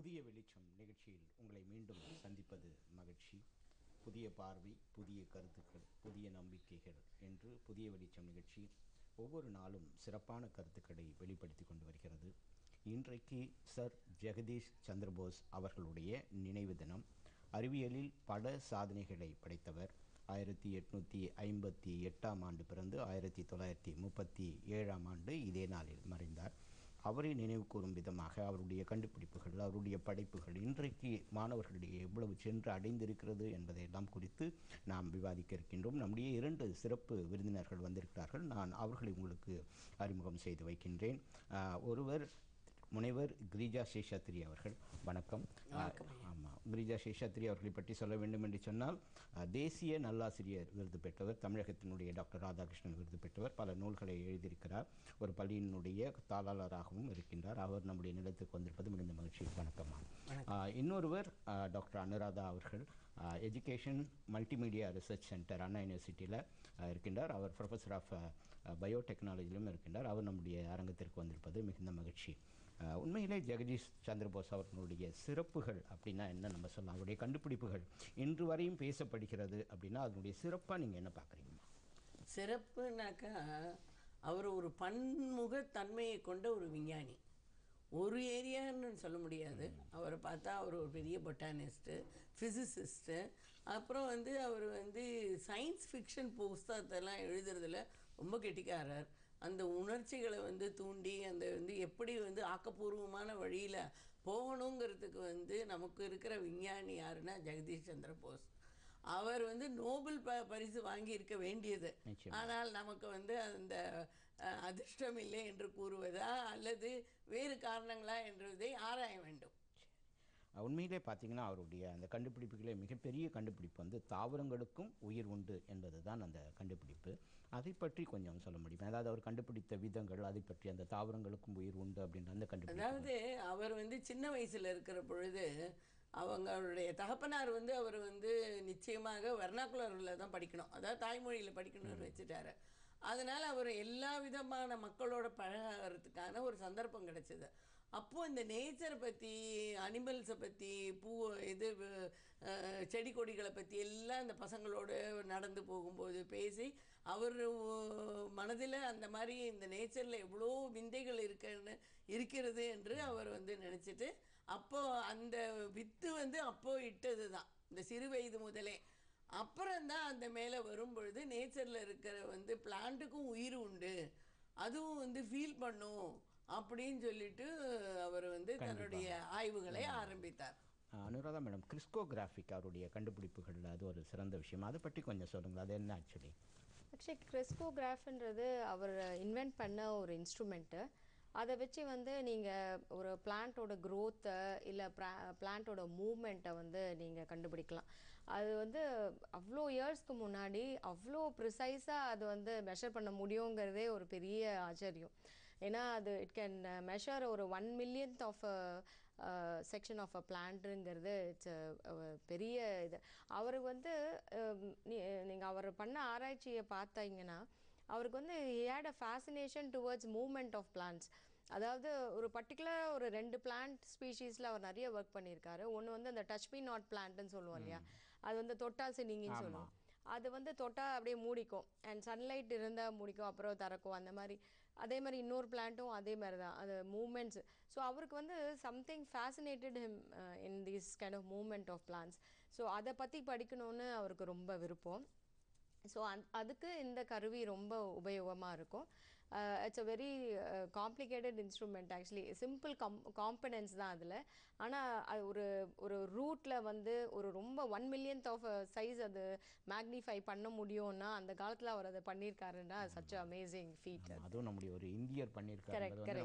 புதிய வெளிச்சம் நிகழ்ச்சியில் உங்களை மீண்டும் சந்திப்பது மகிழ்ச்சி. புதிய பார்வை, புதிய கருத்துக்கள், புதிய நம்பிக்கைகள் என்று புதிய வெளிச்சம் நிகழ்ச்சி ஒவ்வொரு நாளும் சிறப்பான கருத்துக்களை வெளிப்படுத்தி கொண்டு வருகிறது. இன்றைக்கு சர் ஜெகதீஷ் சந்திரபோஸ் அவர்களுடைய நினைவு தினம். அறிவியலில் பல சாதனைகளை படைத்தவர். 1858ஆம் ஆண்டு பிறந்து 1937ஆம் ஆண்டு இதே நாளில் மறைந்தார். அவரை நினைவு கூறும் விதமாக அவருடைய கண்டுபிடிப்புகள், அவருடைய படைப்புகள் இன்றைக்கு மாணவர்களிடையே எவ்வளவு சென்று அடைந்திருக்கிறது என்பதையெல்லாம் குறித்து நாம் விவாதிக்க இருக்கின்றோம். நம்முடைய 2 சிறப்பு விருந்தினர்கள் வந்திருக்கிறார்கள். நான் அவர்களை உங்களுக்கு அறிமுகம் செய்து வைக்கின்றேன். ஒருவர் முனைவர் கிரிஜா சேஷாத்ரி அவர்கள். வணக்கம். ஆமாம், கிரிஜா சேஷாத்ரி அவர்களை பற்றி சொல்ல வேண்டும் என்று சொன்னால், தேசிய நல்லாசிரியர் விருது பெற்றவர், தமிழகத்தினுடைய டாக்டர் ராதாகிருஷ்ணன் விருது பெற்றவர், பல நூல்களை எழுதியிருக்கிறார், ஒரு பள்ளியினுடைய தாளாளராகவும் இருக்கின்றார். அவர் நம்முடைய நிலத்துக்கு வந்திருப்பது மிகுந்த மகிழ்ச்சி. வணக்கம். இன்னொருவர் டாக்டர் அனுராதா அவர்கள், education multimedia research centre Anna யூனிவர்சிட்டியில் இருக்கின்றார். அவர் ப்ரொஃபஸர் ஆஃப் பயோடெக்னாலஜியிலும் இருக்கின்றார். அவர் நம்முடைய அரங்கத்திற்கு வந்திருப்பது மிகுந்த மகிழ்ச்சி. உண்மையிலே ஜெகதீஷ் சந்திரபோஸ் அவர்களுடைய சிறப்புகள் அப்படின்னா என்ன நம்ம சொல்லலாம்? அவருடைய கண்டுபிடிப்புகள் இன்று வரையும் பேசப்படுகிறது அப்படின்னா அதனுடைய சிறப்பாக நீங்கள் என்ன பார்க்குறீங்க? சிறப்புனாக்கா அவர் ஒரு பன்முகத்தன்மையை கொண்ட ஒரு விஞ்ஞானி. ஒரு ஏரியான்னு சொல்ல முடியாது. அவரை பார்த்தா அவர் ஒரு பெரிய பொட்டானிஸ்ட்டு, ஃபிசிசிஸ்ட்டு. அப்புறம் அவர் சயின்ஸ் ஃபிக்ஷன் புஸ்தகத்தெல்லாம் எழுதுறதுல ரொம்ப கெட்டிக்காரர். அந்த உணர்ச்சிகளை தூண்டி அந்த எப்படி ஆக்கப்பூர்வமான வழியில் போகணுங்கிறதுக்கு நமக்கு இருக்கிற விஞ்ஞானி யாருன்னா ஜெகதீஷ் சந்திர போஸ். அவர் நோபல் பரிசு வாங்கியிருக்க வேண்டியது. ஆனால் நமக்கு அந்த அதிர்ஷ்டம் இல்லை என்று கூறுவதா அல்லது வேறு காரணங்களா என்றதை ஆராய வேண்டும். உண்மையிலே பார்த்தீங்கன்னா அவருடைய அந்த கண்டுபிடிப்புகளே மிகப்பெரிய கண்டுபிடிப்பு தாவரங்களுக்கும் உயிர் உண்டு என்பது தான் அந்த கண்டுபிடிப்பு. அதை பற்றி கொஞ்சம் சொல்ல முடியும்? அதாவது அவர் கண்டுபிடித்த விதங்கள், அதை பற்றி அந்த தாவரங்களுக்கும் உயிர் உண்டு அப்படின்ற அந்த கண்டுபிடிப்பு. அதாவது அவர் சின்ன வயசில் இருக்கிற பொழுது அவங்களுடைய தகப்பனார் அவர் நிச்சயமாக வெர்னாக்குலரில் தான் படிக்கணும், அதாவது தாய்மொழியில் படிக்கணும்னு வச்சுட்டாரு. அதனால் அவர் எல்லா விதமான மக்களோட பழகிறதுக்கான ஒரு சந்தர்ப்பம் கிடைச்சிது. அப்போது இந்த நேச்சரை பற்றி, அனிமல்ஸை பற்றி, செடி கொடிகளை பற்றி எல்லாம் இந்த பசங்களோடு நடந்து போகும்போது பேசி அவர் மனதில் அந்த மாதிரி இந்த நேச்சரில் எவ்வளோ விந்தைகள் இருக்கிறது என்று அவர் நினச்சிட்டு அப்போது அந்த வித்து அப்போது இட்டது தான் இந்த சிறு வயது முதலே. அப்புறம்தான் அந்த மேலே வரும்பொழுது நேச்சரில் இருக்கிற பிளான்ட்டுக்கும் உயிர் உண்டு, அதுவும் ஃபீல் பண்ணும் அப்படின்னு சொல்லிட்டு அவர் தன்னுடைய ஆய்வுகளை ஆரம்பித்தார். அனுராதா மேடம், கிறிஸ்கோகிராஃபிக் அவருடைய கண்டுபிடிப்புகள் அது ஒரு சிறந்த விஷயம், அதை பற்றி கொஞ்சம் சொல்லுங்கள். அது என்ன ஆக்சுவலி? கிறிஸ்கோகிராஃப்ன்றது அவர் இன்வென்ட் பண்ண ஒரு இன்ஸ்ட்ருமெண்ட்டு. அதை வச்சு நீங்கள் ஒரு பிளான்ட்டோட க்ரோத்தை இல்லை பிளான்ட்டோட மூமெண்ட்டை நீங்கள் கண்டுபிடிக்கலாம். அது அவ்வளோ இயர்ஸ்க்கு முன்னாடி அவ்வளோ ப்ரிசைஸாக அது மெஷர் பண்ண முடியுங்கிறதே ஒரு பெரிய ஆச்சரியம். ஏன்னா அது இட் கேன் மெஷர் ஒரு 1 millionth of section of a பிளான்ட்டுங்கிறது இட்ஸ் பெரிய இது. அவருக்கு நீங்கள் அவர் பண்ண ஆராய்ச்சியை பார்த்தீங்கன்னா அவருக்கு he had a fascination towards movement of plants. அதாவது ஒரு பர்டிகுலர் ஒரு 2 பிளான்ட் ஸ்பீஷீஸில் அவர் நிறைய ஒர்க் பண்ணியிருக்காரு. ஒன்று அந்த டச் மீ நாட் பிளான்ட்னு சொல்லுவோம் இல்லையா, அது தொட்டால் சினிங்கின்னு சொல்லுவோம். அது தொட்டால் அப்படியே மூடிக்கும், அண்ட் சன்லைட் இருந்தால் மூடிக்கும், அப்புறம் திறக்கும், அந்த மாதிரி. அதே மாதிரி இன்னொரு பிளான்ட்டும் அதே மாதிரி தான், அது மூமெண்ட்ஸ். ஸோ அவருக்கு something fascinated him in these kind of moment of plants. So அதை பற்றி படிக்கணும்னு அவருக்கு ரொம்ப விருப்பம். ஸோ அதுக்கு இந்த கருவி ரொம்ப உபயோகமாக இருக்கும். It's a very complicated instrument actually. Simple components தான் அதில். ஆனால் அது ஒரு ரூட்டில் ஒரு ரொம்ப 1 millionth ஆஃப் சைஸ் அது மேக்னிஃபை பண்ண முடியும்னா அந்த காலத்தில் அவர் அதை பண்ணியிருக்காருன்னா சச் அமேசிங் ஃபீட். அதுவும் நம்முடைய ஒரு இந்தியர் பண்ணியிருக்காரு.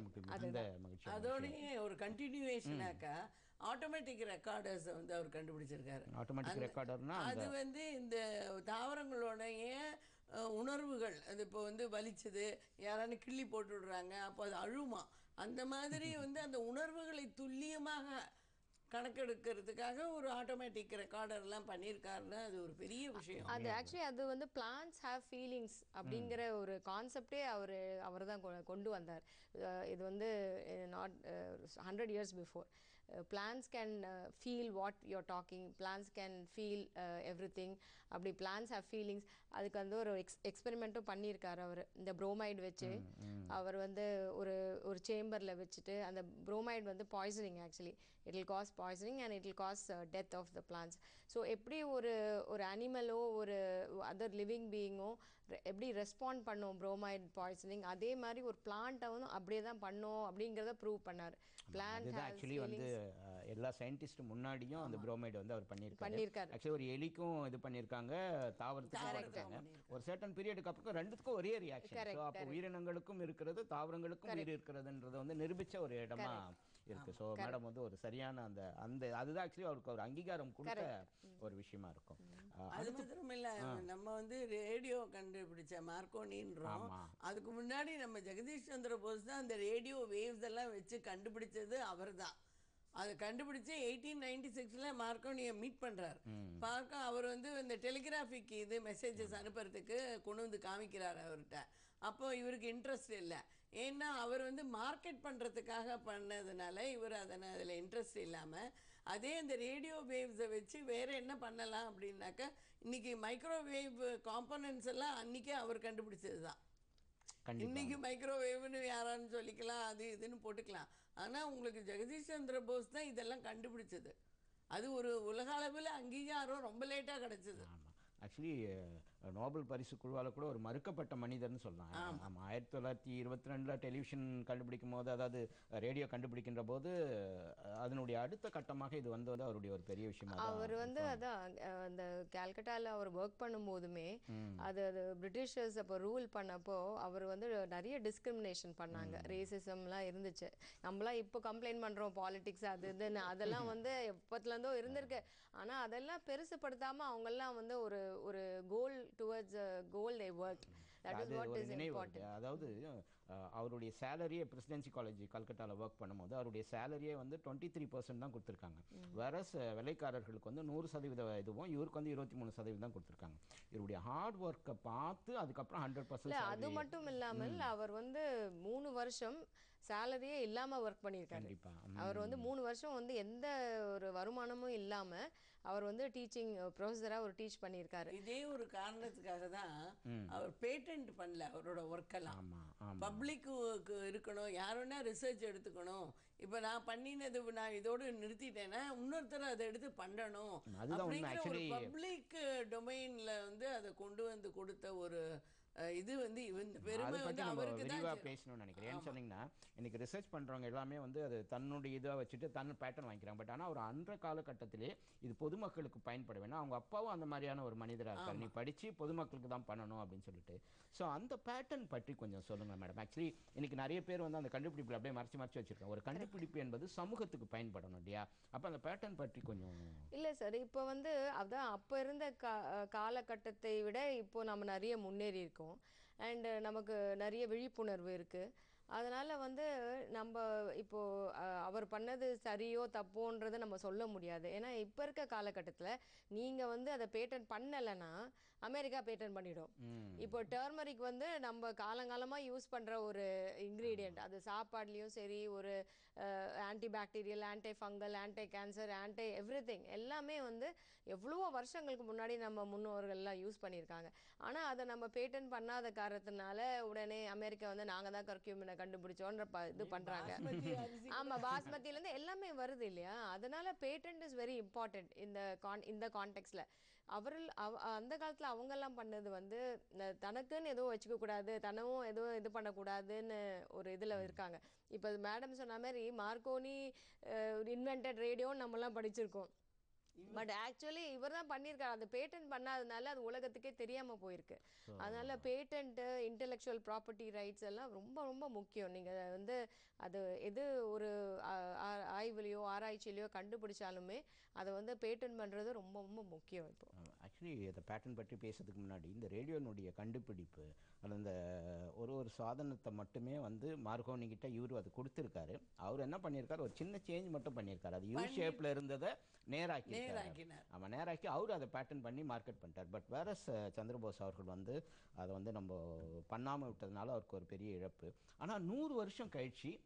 அதோடய ஒரு கண்டினியூவேஷனாக்கா ஆட்டோமேட்டிக் ரெக்கார்டர்ஸை அவர் கண்டுபிடிச்சிருக்காரு. ஆட்டோமேட்டிக் ரெக்கார்டர்னா அது இந்த தாவரங்களோடைய உணர்வுகள், அது இப்போ வலிச்சது, யாரானு கிள்ளி போட்டு விடுறாங்க, அப்போ அது அழுமா, அந்த மாதிரி அந்த உணர்வுகளை துல்லியமாக கணக்கெடுக்கிறதுக்காக ஒரு ஆட்டோமேட்டிக் ரெக்கார்டர்லாம் பண்ணியிருக்காருன்னா அது ஒரு பெரிய விஷயம். அது ஆக்சுவலி அது பிளான்ட்ஸ் ஹேவ் ஃபீலிங்ஸ் அப்படிங்கிற ஒரு கான்செப்டே அவர் தான் கொண்டு வந்தார். இது not 100 years before. Plants can feel what you're talking, plants can feel everything. அப்படி பிளான்ஸ் ஹேவ் ஃபீலிங்ஸ். அதுக்கு வந்து ஒரு எக்ஸ்பெரிமெண்ட்டும் பண்ணியிருக்காரு அவர். இந்த புரோமைடு வச்சு அவர் வந்து ஒரு ஒரு சேம்பரில் வச்சுட்டு, அந்த புரோமைடு வந்து poisoning actually, it will cause poisoning and it will cause death of the plants. So எப்படி ஒரு ஒரு அனிமலோ ஒரு அதர் லிவிங் பீயிங்கோ எப்படி ரெஸ்பாண்ட் பண்ணும் புரோமைட் பாய்சனிங், அதே மாதிரி ஒரு பிளான்ட்டை வந்து அப்படியே தான் பண்ணும் அப்படிங்கிறத ப்ரூவ் பண்ணார். பிளான்ட் அதுதான் ஆக்சுவலி வந்து எல்லா சயின்டிஸ்ட் முன்னாடியும் அந்த புரோமைடு வந்து அவர் பண்ணியிருக்காரு. ஆக்சுவலி ஒரு எலிக்கும் இது பண்ணியிருக்காங்க, தாவரத்துக்கும் பண்ணியிருக்காங்க. ஒரு சர்டன் பீரியடுக்கு அப்புறம் ரெண்டுத்துக்கும் ஒரே ரியாக்ஷன். ஸோ அப்போ உயிரினங்களுக்கும் இருக்கிறது, தாவரங்களுக்கும் உயிர் இருக்கிறதுன்றதை வந்து நிரூபித்த ஒரு இடமா இருக்கு. ஸோ மேடம் வந்து ஒரு சரியான அந்த அந்த அதுதான் ஆக்சுவலி அவருக்கு ஒரு அங்கீகாரம் கொடுத்த ஒரு விஷயமா இருக்கும். அது மாத்திரம் இல்ல, நம்ம வந்து ரேடியோ கண்டுபிடிச்ச மார்க்கோனின்றோம். அதுக்கு முன்னாடி நம்ம ஜெகதீஷ் சந்திர போஸ் தான் அந்த ரேடியோ வேவ்ஸ் எல்லாம் வச்சு கண்டுபிடிச்சது அவர் தான். அதை கண்டுபிடிச்சு 1896 மார்க்கோனியை மீட் பண்ணுறார். பார்க்க அவர் வந்து இந்த டெலிகிராஃபிக் இது மெசேஜஸ் அனுப்புறதுக்கு கொண்டு வந்து காமிக்கிறார் அவர்கிட்ட. அப்போ இவருக்கு இன்ட்ரெஸ்ட் இல்லை. ஏன்னா அவர் வந்து மார்க்கெட் பண்ணுறதுக்காக பண்ணதுனால இவர் அதில் இன்ட்ரெஸ்ட் இல்லாமல், அதே இந்த ரேடியோ வேவ்ஸை வச்சு வேறு என்ன பண்ணலாம் அப்படின்னாக்கா, இன்றைக்கி மைக்ரோவேவ் காம்போனன்ட்ஸ் எல்லாம் அன்றைக்கே அவர் கண்டுபிடிச்சது தான். இன்றைக்கி மைக்ரோவேவ்னு யாரான்னு சொல்லிக்கலாம், அது இதுன்னு போட்டுக்கலாம். ஆனால் உங்களுக்கு ஜெகதீஷ் சந்திர போஸ் தான் இதெல்லாம் கண்டுபிடிச்சது. அது ஒரு உலக அளவில் அங்கீகாரம் ரொம்ப லேட்டாக கிடச்சிது. ஆக்சுவலி நோபல் பரிசு குழுவால் கூட ஒரு மறுக்கப்பட்ட மனிதர்னு சொல்லலாம். ஆமாம், 1922 டெலிவிஷன் கண்டுபிடிக்கும் போது, அதாவது ரேடியோ கண்டுபிடிக்கின்ற போது அதனுடைய அடுத்த கட்டமாக இது வந்தது அவருடைய ஒரு பெரிய விஷயமா. அவர் வந்து அதான் அந்த கல்கட்டாவில் அவர் ஒர்க் பண்ணும்போதுமே அது பிரிட்டிஷர்ஸ் அப்போ ரூல் பண்ணப்போ அவர் வந்து நிறைய டிஸ்கிரிமினேஷன் பண்ணாங்க, ரேசிசம்லாம் இருந்துச்சு. நம்மளாம் இப்போ கம்ப்ளைண்ட் பண்ணுறோம் பாலிடிக்ஸ் அது இதுன்னு, அதெல்லாம் வந்து எப்போத்துலேருந்தோ இருந்திருக்கு. ஆனால் அதெல்லாம் பெருசுப்படுத்தாமல் அவங்கெல்லாம் வந்து ஒரு ஒரு goal towards goal they worked. That is what is important. அதாவது அவருடைய சேலரியே பிரசிடென்சி காலேஜ் கல்கட்டாவில் ஒர்க் பண்ணும்போது அவருடைய சேலரியே வந்து 23% தான் கொடுத்துருக்காங்க. வேற வேலைக்காரர்களுக்கு வந்து 100% இதுவும், இவருக்கு வந்து 23% தான் கொடுத்துருக்காங்க. இவருடைய ஹார்ட் ஒர்க்கை பார்த்து அதுக்கப்புறம் 100%. அது மட்டும் இல்லாமல் அவர் வந்து 3 வருஷம் சேலரியே இல்லாமல் ஒர்க் பண்ணியிருக்காரு. அவர் வந்து 3 வருஷம் வந்து எந்த ஒரு வருமானமும் இல்லாமல் அவர் வந்து டீச்சிங் ப்ரொஃபஸராக ஒரு டீச் பண்ணியிருக்காரு. இதே ஒரு காரணத்துக்காக தான் அவர் பேட்டன்ட் பண்ணல அவரோட ஒர்க்கெல்லாம். பப்ளிக்கு இருக்கணும், யாருன்னா ரிசர்ச் எடுத்துக்கணும். இப்போ நான் பண்ணினது நான் இதோடு நிறுத்திட்டேன்னா இன்னொருத்தர் அதை எடுத்து பண்ணணும் அப்படிங்கிற ஒரு பப்ளிக் டொமைனில் வந்து அதை கொண்டு வந்து கொடுத்த ஒரு இது வந்து இந்த பெருமை வந்து அவருக்கு தான் விரிவாக பேசணும்னு நினைக்கிறேன். ஏன்னு சொன்னீங்கன்னா இன்னைக்கு ரிசர்ச் பண்ணுறவங்க எல்லாமே வந்து அது தன்னுடைய இதாக வச்சுட்டு தன் பேட்டர்ன் வாங்கிக்கிறாங்க. பட் ஆனால் ஒரு அன்ற காலகட்டத்திலே இது பொதுமக்களுக்கு பயன்பட வேணும். அவங்க அப்பாவும் அந்த மாதிரியான ஒரு மனிதராக இருக்கார், நீ படித்து பொதுமக்களுக்கு தான் பண்ணணும் அப்படின்னு சொல்லிட்டு. ஸோ அந்த பேட்டர்ன் பற்றி கொஞ்சம் சொல்லுங்கள் மேடம். ஆக்சுவலி இன்னைக்கு நிறைய பேர் வந்து அந்த கண்டுபிடிப்பில் அப்படியே மறைச்சி வச்சுருக்காங்க. ஒரு கண்டுபிடிப்பு என்பது சமூகத்துக்கு பயன்படணும் இல்லையா? அப்போ அந்த பேட்டர்ன் பற்றி கொஞ்சம். இல்லை சார், இப்போ வந்து அதான் அப்போ இருந்த காலகட்டத்தை விட இப்போ நம்ம நிறைய முன்னேறி இருக்கோம். அண்டு நமக்கு நிறைய விழிப்புணர்வு இருக்குது. அதனால் வந்து நம்ம இப்போது அவர் பண்ணது சரியோ தப்போன்றதை நம்ம சொல்ல முடியாது. ஏன்னா இப்போ இருக்க காலகட்டத்தில் நீங்கள் வந்து அதை பேட்டன் பண்ணலைன்னா அமெரிக்கா பேட்டன் பண்ணிடும். இப்போ டர்மரிக் வந்து நம்ம காலங்காலமாக யூஸ் பண்ணுற ஒரு இன்க்ரீடியண்ட், அது சாப்பாட்லேயும் சரி, ஒரு anti bacterial, anti fungal, anti cancer, anti everything எல்லாமே வந்து எவ்வளவோ வருஷங்களுக்கு முன்னாடி நம்ம முன்னோர்கள்லாம் யூஸ் பண்ணியிருக்காங்க. ஆனால் அதை நம்ம பேட்டன் பண்ணாத காரணத்தினால உடனே அமெரிக்கா வந்து நாங்கள் தான் கர்க்யூமினை கண்டுபிடிச்சோன்ற இது பண்ணுறாங்க. ஆமாம், பாஸ்மதியிலேருந்து எல்லாமே வருது இல்லையா? அதனால் பேட்டன்ட் இஸ் வெரி இம்பார்ட்டண்ட் இந்த கான்டெக்ட்ஸில். அந்த காலத்தில் அவங்கெல்லாம் பண்ணது வந்து தனக்குன்னு எதுவும் வச்சுக்கக்கூடாது, தனவும் எதுவும் இது பண்ணக்கூடாதுன்னு ஒரு இதில் இருக்காங்க. இப்போ மேடம் சொன்ன மாதிரி மார்க்கோனி இன்வென்டட் ரேடியோன்னு நம்மலாம் படிச்சிருக்கோம். பட் ஆக்சுவலி இவர் தான் பண்ணியிருக்காரு. அந்த பேட்டன்ட் பண்ணாதனால அது உலகத்துக்கே தெரியாமல் போயிருக்கு. அதனால் பேட்டன்ட்டு, இன்டெலெக்சுவல் ப்ராப்பர்ட்டி ரைட்ஸ் எல்லாம் ரொம்ப ரொம்ப முக்கியம். நீங்கள் வந்து அது எது ஒரு ஆய்வுலையோ ஆராய்ச்சியிலையோ கண்டுபிடிச்சாலுமே அதை வந்து பேட்டன் பண்ணுறது ரொம்ப ரொம்ப முக்கியம். இப்போ ஆக்சுவலி இந்த பேட்டன் பற்றி பேசுறதுக்கு முன்னாடி இந்த ரேடியோனுடைய கண்டுபிடிப்பு அந்த ஒரு சாதனத்தை மட்டுமே வந்து மார்கோனிக்கிட்ட இவர் அது கொடுத்துருக்காரு. அவர் என்ன பண்ணியிருக்காரு, ஒரு சின்ன சேஞ்ச் மட்டும் பண்ணியிருக்காரு. அது யூ ஷேப்பில் இருந்ததை நேராக்கினார். ஆமாம், நேராக்கி அவர் அதை பேட்டன் பண்ணி மார்க்கெட் பண்ணிட்டார். பட் வேற சந்திரபோஸ் அவர்கள் வந்து அதை வந்து நம்ம பண்ணாமல் விட்டதுனால அவருக்கு ஒரு பெரிய இழப்பு. ஆனால் 100 வருஷம் கழிச்சு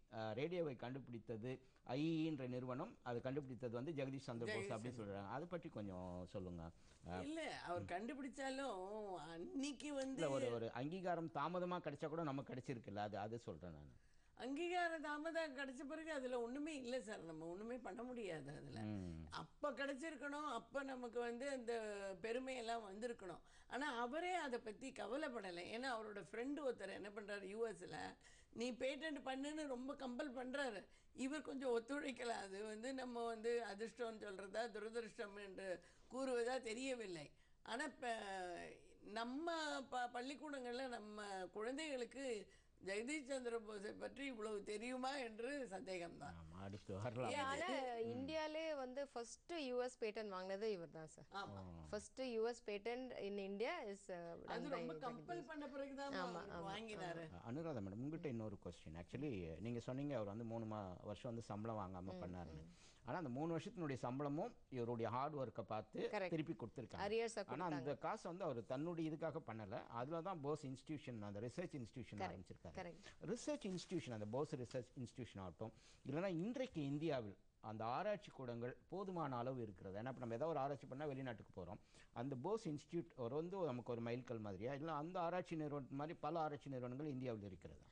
ரேடியோவை கண்டுபிடித்தது ஐஇன்ற நிறுவனம், அது கண்டுபிடித்தது வந்து ஜெகதீஷ் சந்திர போஸ் அப்படின்னு சொல்கிறாங்க. அதை பற்றி கொஞ்சம் சொல்லுங்கள். இல்லை, அவர் கண்டுபிடிச்சாலும் அன்னைக்கு வந்து ஒரு அங்கீகாரம் தாமதமாக கிடைச்சா கூட நமக்கு கிடைச்சிருக்குல்ல, அது சொல்கிறேன் நான். அங்கீகாரம் தாமதம் கிடைச்ச பிறகு அதில் ஒன்றுமே இல்லை சார், நம்ம ஒன்றுமே பண்ண முடியாது. அதில் அப்போ கிடைச்சிருக்கணும், அப்போ நமக்கு வந்து அந்த பெருமையெல்லாம் வந்திருக்கணும். ஆனால் அவரே அதை பற்றி கவலைப்படலை. ஏன்னா அவரோட ஃப்ரெண்டு ஒருத்தர் என்ன பண்ணுறாரு, யூஎஸில் நீ பேட்டன்ட் பண்ணுன்னு ரொம்ப கம்பல் பண்ணுறாரு. இவர் கொஞ்சம் ஒத்துழைக்கலை. அது வந்து நம்ம வந்து அதிர்ஷ்டம்னு சொல்கிறதா துரதிருஷ்டம் என்று கூறுவதா தெரியவில்லை. ஆனால் இப்போ நம்ம பள்ளிக்கூடங்களில் நம்ம குழந்தைகளுக்கு ஜெகதீஷ் சந்திர போஸை பற்றி இவ்வளவு தெரியுமா என்று சந்தேகம்தான். ஆனா இந்தியாலே வந்து ஃபர்ஸ்ட் யூஎஸ் பேட்டன் வாங்கினது இவர் தான் சார். First US patent in India is அது ரொம்ப கம்பல் பண்ண பிறகு தான் வாங்கினாரு. அனுராதா மேடம், உங்ககிட்ட இன்னொரு क्वेश्चन. ஆக்சுவலி நீங்க சொன்னீங்க அவர் வந்து 3 வருஷம் வந்து சம்பளம் வாங்காம பண்ணாருன்னு. ஆனா அந்த 3 வருஷத்தினுடைய சம்பளமும் இவருடைய ஹார்ட் ஒர்க்கை பார்த்து திருப்பி கொடுத்துருக்காங்க. ஆனா அந்த காசு வந்து அவர் தன்னுடைய இதுக்காக பண்ணல. அதுல தான் போஸ் இன்ஸ்டிடியூஷன், அந்த ரிசர்ச் இன்ஸ்டிடியூஷன் ஆரம்பிச்சிருக்காரு. ரிசர்ச் இன்ஸ்டிடியூஷன், அந்த போஸ் ரிசர்ச் இன்ஸ்டிடியூஷன் ஆகட்டும், இல்லைன்னா இன்றைக்கு இந்தியாவில் அந்த ஆராய்ச்சி கூடங்கள் போதுமான அளவு இருக்கிறது. ஏன்னா இப்போ நம்ம ஏதாவது ஒரு ஆராய்ச்சி பண்ணால் வெளிநாட்டுக்கு போகிறோம். அந்த போஸ் இன்ஸ்டிடியூட் ஒரு வந்து நமக்கு ஒரு மைல்கல் மாதிரியா, இல்லை அந்த ஆராய்ச்சி நிறுவனம் மாதிரி பல ஆராய்ச்சி நிறுவனங்கள் இந்தியாவில் இருக்கிறது.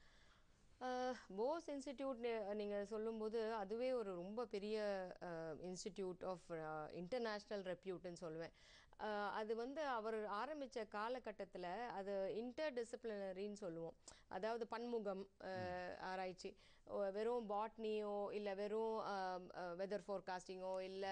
போஸ் இன்ஸ்டிடியூட் நீங்கள் சொல்லும்போது அதுவே ஒரு ரொம்ப பெரிய இன்ஸ்டிடியூட் ஆஃப் இன்டர்நேஷ்னல் ரெப்யூட்னு சொல்லுவேன். அது வந்து அவர் ஆரம்பித்த காலகட்டத்தில் அது இன்டர்டிசிப்ளினரின்னு சொல்லுவோம். அதாவது பன்முகம் ஆராய்ச்சி. வெறும் பாட்னியோ இல்லை வெறும் வெதர் ஃபோர்காஸ்டிங்கோ இல்லை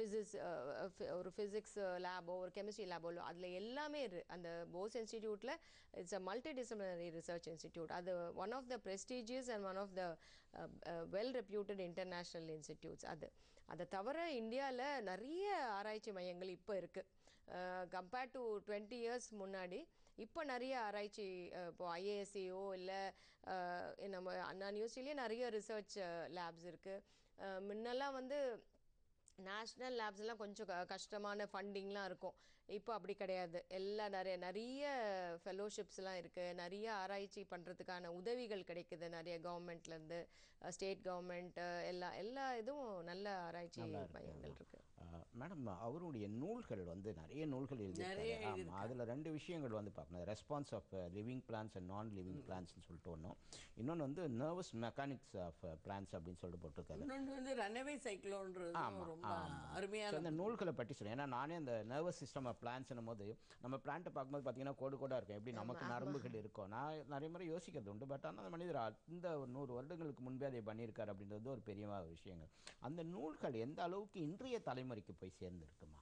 ஒரு ஃபிசிக்ஸ் லேபோ ஒரு கெமிஸ்ட்ரி லேபோ அதில் எல்லாமே அந்த போஸ் இன்ஸ்டிடியூட்டில் it's a multi disciplinary research institute. அது one of the prestigious and one of the well reputed international institutes. அதை தவிர இந்தியாவில் நிறைய ஆராய்ச்சி மையங்கள் இப்போ இருக்குது. கம்பேர்ட் டு 20 இயர்ஸ் முன்னாடி இப்போ நிறைய ஆராய்ச்சி, இப்போ ஐஏஎஸ்சியோ இல்லை நம்ம அண்ணா யூனிவர்சிட்டிலேயே நிறைய ரிசர்ச் லேப்ஸ் இருக்குது. முன்னெல்லாம் வந்து நேஷ்னல் லேப்ஸ்லாம் கொஞ்சம் கஷ்டமான ஃபண்டிங்லாம் இருக்கும். இப்போ அப்படி கிடையாது. எல்லாம் நிறைய ஃபெலோஷிப்ஸ்லாம் இருக்குது. நிறைய ஆராய்ச்சி பண்ணுறதுக்கான உதவிகள் கிடைக்குது நிறைய கவர்மெண்ட்லேருந்து, ஸ்டேட் கவர்மெண்ட், எல்லா இதுவும் நல்ல ஆராய்ச்சி மையங்கள் இருக்குது. மேடம், அவருடைய நூல்கள் வந்து நிறைய நூல்கள் எழுதியிருக்காரு. அதில் 2 விஷயங்கள் வந்து பார்க்கணும். Response of living plants and non living பிளான்ஸ்னு சொல்லிட்டு ஒன்றும், இன்னொன்று வந்து நர்வஸ் மெக்கானிக்ஸ் ஆஃப் பிளான்ஸ் அப்படின்னு சொல்லிட்டு போட்டிருக்காரு. இன்னொன்று வந்து ரன்அவே சைக்ளோன்றது ரொம்ப அருமையான அந்த நூல்களை பற்றி சொல்லுங்கள். ஏன்னா நானே அந்த நர்வஸ் சிஸ்டம் ஆஃப் பிளான்ஸ்னும் போது நம்ம பிளான்ட்டை பார்க்கும்போது பார்த்தீங்கன்னா கோடு கோடாக இருக்கும். எப்படி நமக்கு நரம்புகள் இருக்கும். நான் நிறைய முறை யோசிக்கிறது உண்டு. பட் ஆனால் அந்த மனிதர் இந்த 100 வருடங்களுக்கு முன்பே அதை பண்ணியிருக்காரு அப்படின்றது ஒரு பெரிய விஷயங்கள். அந்த நூல்கள் எந்த அளவுக்கு இன்றைய தலைமுறைக்கு போய் சேர்ந்துருக்குமா?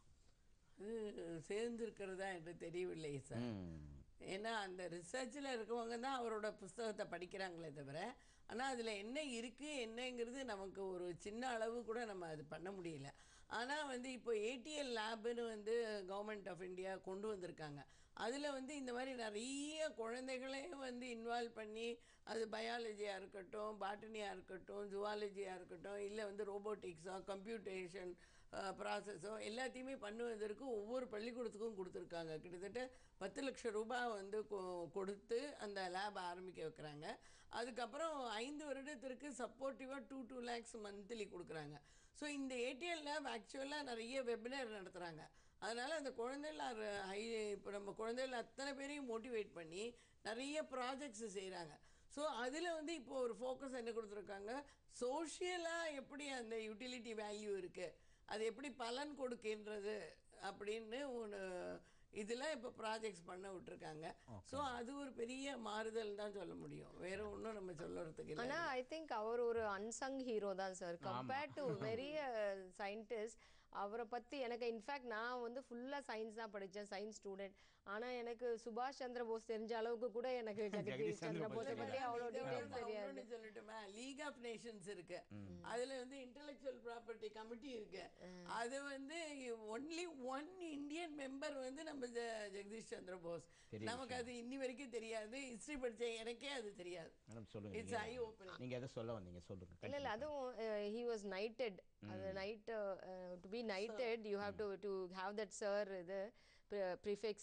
சேர்ந்துருக்கிறதா என்று தெரியவில்லை சார். ஏன்னா அந்த ரிசர்ச்சில் இருக்கவங்க தான் அவரோட புஸ்தகத்தை படிக்கிறாங்களே தவிர, ஆனால் அதில் என்ன இருக்குது என்னங்கிறது நமக்கு ஒரு சின்ன அளவு கூட நம்ம அது பண்ண முடியல. ஆனால் வந்து இப்போ ஏடிஎல் லேபுன்னு வந்து கவர்மெண்ட் ஆஃப் இந்தியா கொண்டு வந்திருக்காங்க. அதில் வந்து இந்த மாதிரி நிறைய குழந்தைகளே வந்து இன்வால்வ் பண்ணி, அது பயாலஜியாக இருக்கட்டும், பாட்டனியாக இருக்கட்டும், ஜுவாலஜியாக இருக்கட்டும், இல்லை வந்து ரோபோட்டிக்ஸோ கம்ப்யூட்டேஷன் ப்ராசஸோ எல்லாத்தையுமே பண்ணுவதற்கு ஒவ்வொரு பள்ளிக்கூடத்துக்கும் கொடுத்துருக்காங்க. கிட்டத்தட்ட 10 லட்சம் ரூபாய் வந்து கொடுத்து அந்த லேப் ஆரம்பிக்க வைக்கிறாங்க. அதுக்கப்புறம் 5 வருடத்திற்கு சப்போர்ட்டிவாக 2 lakhs மந்த்லி கொடுக்குறாங்க. ஸோ இந்த ஏடிஎல் லேப் ஆக்சுவலாக நிறைய வெபினார் நடத்துகிறாங்க. அதனால் அந்த குழந்தைகள் இப்போ நம்ம குழந்தைகள் அத்தனை பேரையும் மோட்டிவேட் பண்ணி நிறைய ப்ராஜெக்ட்ஸ் செய்கிறாங்க. ஸோ அதில் வந்து இப்போ ஒரு ஃபோக்கஸ் என்ன கொடுத்துருக்காங்க, சோஷியலாக எப்படி அந்த யூட்டிலிட்டி வேல்யூ இருக்குது, அது எப்படி பலன் கொடுக்கின்றது அப்படின்னு ஒன்று இதில் இப்போ ப்ராஜெக்ட்ஸ் பண்ண விட்டுருக்காங்க. ஸோ அது ஒரு பெரிய மாறுதல் தான் சொல்ல முடியும். வேற ஒன்றும் நம்ம சொல்லுறதுக்கு இல்லை. ஆனால் ஐ திங்க் அவர் ஒரு அன்சங் ஹீரோ தான் சார் கம்பேர்ட் டு பெரிய சயின்டிஸ்ட். அவரை பற்றி எனக்கு இன்ஃபேக்ட் நான் வந்து ஃபுல்லாக சயின்ஸ் தான் படித்தேன், சயின்ஸ் ஸ்டூடெண்ட். ஆனால் எனக்கு சுபாஷ் சந்திர போஸ் தெரிஞ்ச அளவுக்கு கூட எனக்கு ஜெகதீஷ் சந்திர போஸை பற்றி அவ்வளோ டீட்டெயில்ஸ் தெரியாது. சொல்லட்டுமா, லீக் ஆஃப் நேஷன்ஸ் இருக்கு, அதில் வந்து இன்டெலெக்சுவல் ப்ராப்பர்ட்டி கமிட்டி இருக்கு. அது வந்து ஒன்லி 1 இந்தியன் மெம்பர் வந்து நம்ம ஜெகதீஷ் சந்திர போஸ். நமக்கு அது இன்னி வரைக்கும் தெரியாது. ஹிஸ்ட்ரி படித்த எனக்கே அது தெரியாது. It's eye opening. நீங்கள் எதை சொல்ல வந்தீங்க சொல்லுங்க. இல்லை அதுவும் he was knighted. அது to be knighted you have to have that sir இது prefix.